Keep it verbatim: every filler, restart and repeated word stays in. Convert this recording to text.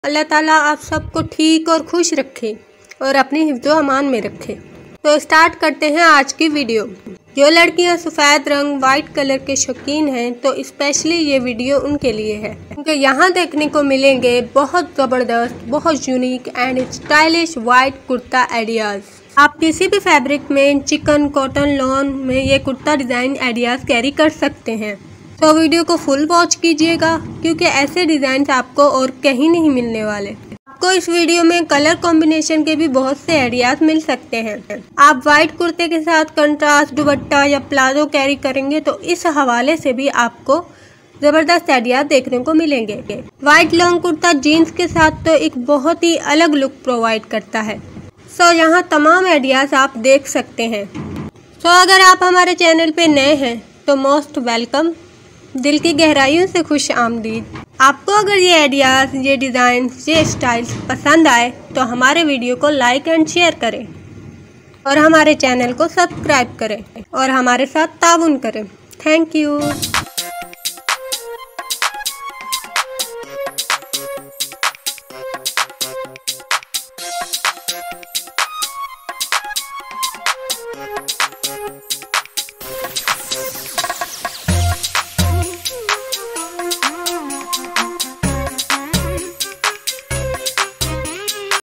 अल्लाह ताला आप सबको ठीक और खुश रखे और अपनी हिफ्ज़ो अमान में रखे। तो स्टार्ट करते हैं आज की वीडियो। जो लड़कियां सफ़ेद रंग वाइट कलर के शौकीन हैं तो स्पेशली ये वीडियो उनके लिए है, क्योंकि यहाँ देखने को मिलेंगे बहुत ज़बरदस्त, बहुत unique and stylish white kurta ideas. आप किसी भी फैब्रिक में, चिकन, कॉटन, लॉन में ये कुर्ता डिज़ाइन आइडियाज़ कैरी कर सकते हैं। तो वीडियो को फुल वॉच कीजिएगा, क्योंकि ऐसे डिज़ाइन आपको और कहीं नहीं मिलने वाले। आपको इस वीडियो में कलर कॉम्बिनेशन के भी बहुत से आइडियाज़ मिल सकते हैं। आप वाइट कुर्ते के साथ कंट्रास्ट दुपट्टा या प्लाजो कैरी करेंगे तो इस हवाले से भी आपको ज़बरदस्त आइडियाज़ देखने को मिलेंगे। वाइट लॉन्ग कुर्ता जीन्स के साथ तो एक बहुत ही अलग लुक प्रोवाइड करता है। सो यहाँ तमाम आइडियाज़ आप देख सकते हैं। सो अगर आप हमारे चैनल पे नए हैं तो मोस्ट वेलकम, दिल की गहराइयों से खुश आमदीद। आपको अगर ये आइडियाज़, ये डिज़ाइन, ये स्टाइल्स पसंद आए तो हमारे वीडियो को लाइक एंड शेयर करें और हमारे चैनल को सब्सक्राइब करें और हमारे साथ ताउन करें। Thank you.